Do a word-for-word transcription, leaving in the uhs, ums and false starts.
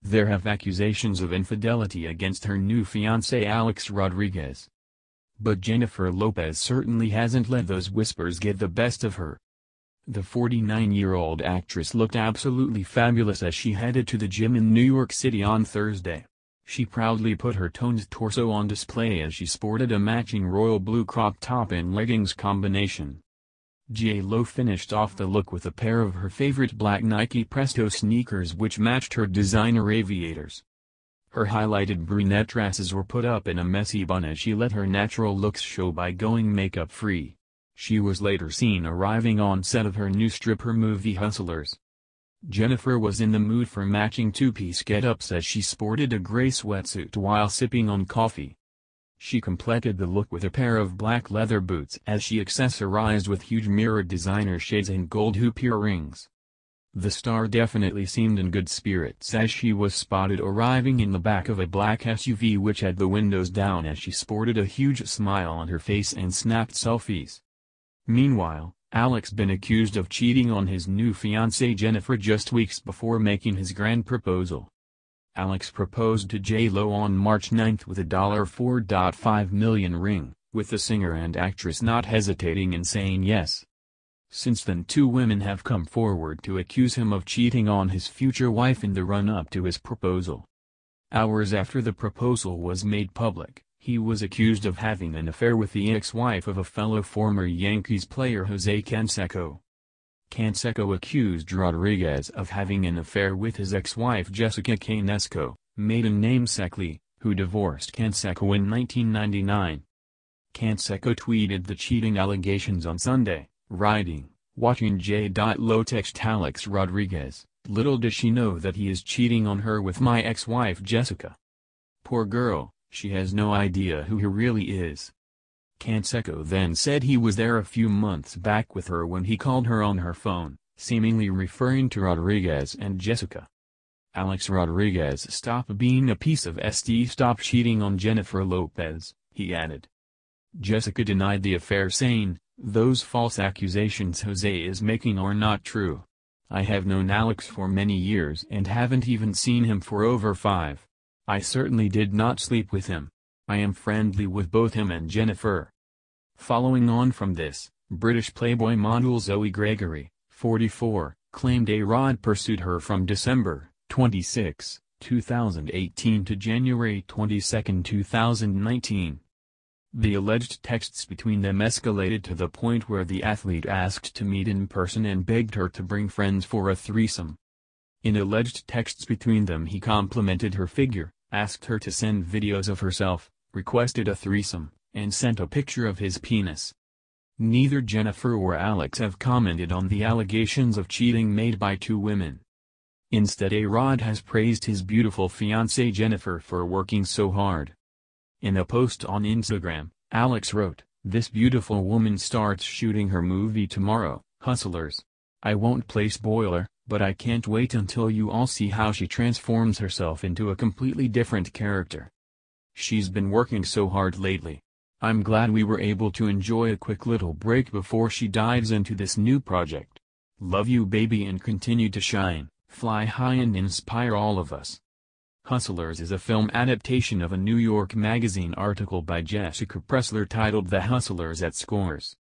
There have accusations of infidelity against her new fiancé Alex Rodriguez. But Jennifer Lopez certainly hasn't let those whispers get the best of her. The forty-nine-year-old actress looked absolutely fabulous as she headed to the gym in New York City on Thursday. She proudly put her toned torso on display as she sported a matching royal blue crop top and leggings combination. J-Lo finished off the look with a pair of her favorite black Nike Presto sneakers which matched her designer aviators. Her highlighted brunette dresses were put up in a messy bun as she let her natural looks show by going makeup-free. She was later seen arriving on set of her new stripper movie Hustlers. Jennifer was in the mood for matching two-piece get-ups as she sported a gray sweatsuit while sipping on coffee. She completed the look with a pair of black leather boots as she accessorized with huge mirrored designer shades and gold hoop earrings. The star definitely seemed in good spirits as she was spotted arriving in the back of a black S U V which had the windows down as she sported a huge smile on her face and snapped selfies. Meanwhile, Alex been accused of cheating on his new fiancée Jennifer just weeks before making his grand proposal. Alex proposed to J-Lo on March ninth with a four point five million dollars ring, with the singer and actress not hesitating in saying yes. Since then two women have come forward to accuse him of cheating on his future wife in the run-up to his proposal. Hours after the proposal was made public, he was accused of having an affair with the ex-wife of a fellow former Yankees player Jose Canseco. Canseco accused Rodriguez of having an affair with his ex-wife Jessica Canesco, maiden name Secli, who divorced Canseco in nineteen ninety-nine. Canseco tweeted the cheating allegations on Sunday, writing, "Watching J-Lo text Alex Rodriguez, little does she know that he is cheating on her with my ex-wife Jessica. Poor girl, she has no idea who he really is." Canseco then said he was there a few months back with her when he called her on her phone, seemingly referring to Rodriguez and Jessica. "Alex Rodriguez, stop being a piece of S T, stop cheating on Jennifer Lopez," he added. Jessica denied the affair saying, "Those false accusations Jose is making are not true. I have known Alex for many years and haven't even seen him for over five. I certainly did not sleep with him. I am friendly with both him and Jennifer." Following on from this, British Playboy model Zoe Gregory, forty-four, claimed A-Rod pursued her from December twenty-sixth, two thousand eighteen to January twenty-second, two thousand nineteen. The alleged texts between them escalated to the point where the athlete asked to meet in person and begged her to bring friends for a threesome. In alleged texts between them he complimented her figure, asked her to send videos of herself, requested a threesome, and sent a picture of his penis. Neither Jennifer or Alex have commented on the allegations of cheating made by two women. Instead, A-Rod has praised his beautiful fiancée Jennifer for working so hard. In a post on Instagram, Alex wrote, "This beautiful woman starts shooting her movie tomorrow, Hustlers. I won't play spoiler, but I can't wait until you all see how she transforms herself into a completely different character. She's been working so hard lately. I'm glad we were able to enjoy a quick little break before she dives into this new project. Love you baby and continue to shine, fly high and inspire all of us." Hustlers is a film adaptation of a New York Magazine article by Jessica Pressler titled The Hustlers at Scores.